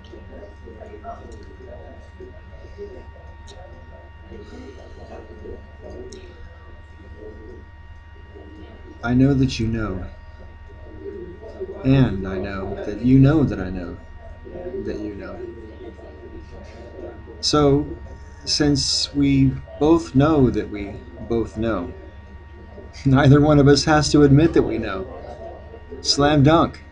I know that you know, and I know that you know that I know that you know. So, since we both know that we both know, neither one of us has to admit that we know. Slam dunk.